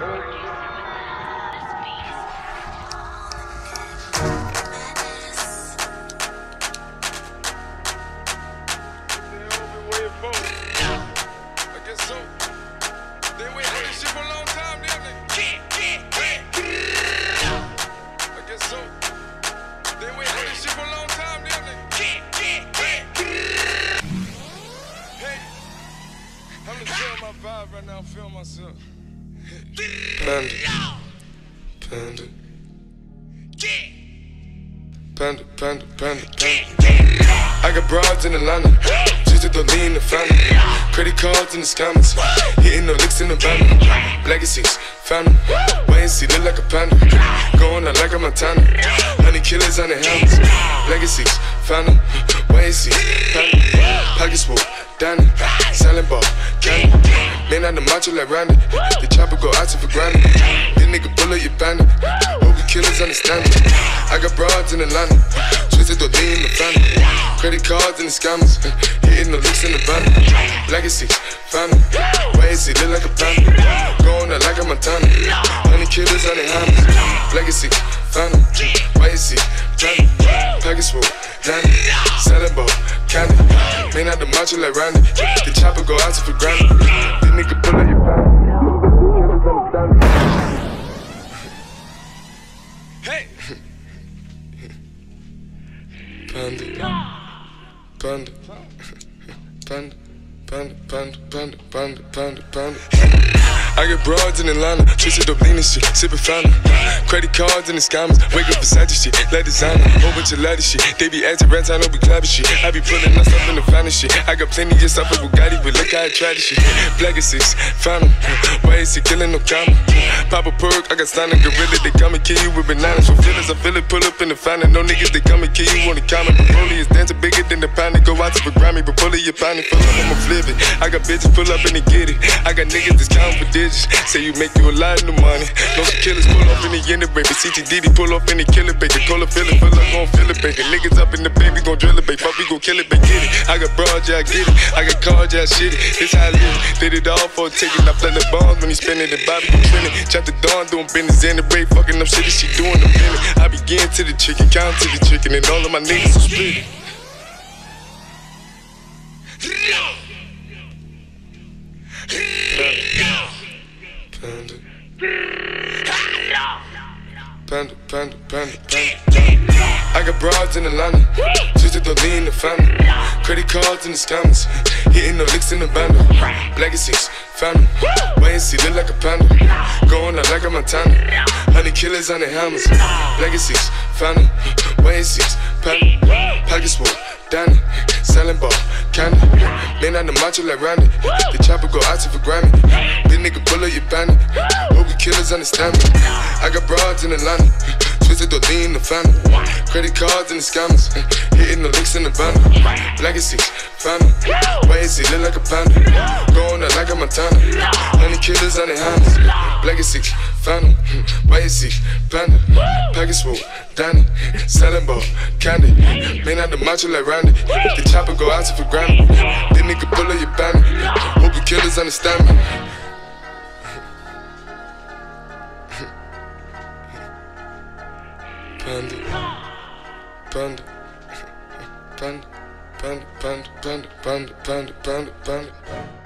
Right now, I'm feeling myself. Panda. Panda. Panda, panda, panda, panda. I got broads in Atlanta, just to lean the family. Credit cards in the scammers, hitting the licks in the banner. Legacies, family, wait and see, look like a panda. Going out like a Montana, honey killers on the helmets. Legacies, family, wait and see, panda. Pockets full, Danny, selling ball, candy. Man on the macho like Randy, the chopper go out to for granted. This nigga pull up your bandit, hope you killers understand it. I got broads in Atlanta, twisted the lean in the family. Credit cards and the scammers, hitting the licks in the van. Legacy, family, wait and see, look like a panda. Going out like a Montana, honey killers on the hammers. Legacy, family, wait and see, panda. Package full, Danny, selling ball, candy. Man out the macho like Randy, the chopper go out to for granted. This nigga pull up your bandit, killers understand it. Hey! Panda, panda, panda, panda, panda, panda, panda, panda, panda. I got broads in Atlanta, twisted up lean and shit, sippin' Fanta. Credit cards and the scammers, wake up Versace shit, like designer, whole bunch of ladder shit. They be acting rats, I know we clapping shit. I be pulling us up in the finest shit. I got plenty of stuff with Bugatti, but look how I try this shit. Black is 6, phantom, why is he killing no comma? Pop a perk, I got stunning gorilla, they come and kill you with bananas. For feelings, I feel it, pull up in the fountain. No niggas, they come and kill you on the comment. Broly is dancing bigger than the pound. Go out to the Grammy, but pull it, your pound, full up, I'ma flip it. I got bitches pull up and they get it. I got niggas that's counting for digits. Say you make you a lot of money. No killers pull up in the end of baby. CTDD pull up in the killer baby. Call a feeling, pull up, gon' feel it, baby. Niggas up in the baby, gon' drill it, baby. Fuck, we gon' kill it, baby. Get it. I got broad, yeah, I get it. I got cards, yeah, I shit it. This how I live. Did it all for a ticket. I play the bombs when he spinning the Bobby, you trending. Chop the dawn, doing business in the break. Fucking up shit, she doing the minute. I begin to the chicken, count to the chicken, and all of my niggas are split. Panda, panda, panda, panda. I got broads in Atlanta, twisted the lean in the family. Credit cards and the scammers, hitting the licks in the bando. Legacies, family, wait and see, look like a panda. Going out like a Montana, honey killers on the hammers. Legacies, family, wait and see, panda. Pockets full, Danny, selling ball, candy. Man on the macho like Randy, the chopper go out to for Grammy. This nigga pull up your bandit, hope you killers understand me. I got broads in Atlanta, twisted the lean in the family. Credit cards and the scammers, hitting the licks in the van. Legacy, family, wait and see, look like a panda. Going out like a Montana, honey killers on the hammers. Legacy, family, wait and see, panda. Package full, Danny, selling ball, candy. Man out the macho like Randy, the chopper go out to for granted. This nigga pull up your bandit, hope you killers understand me. Panda, panda, panda, panda, panda, panda, panda, panda, panda, panda.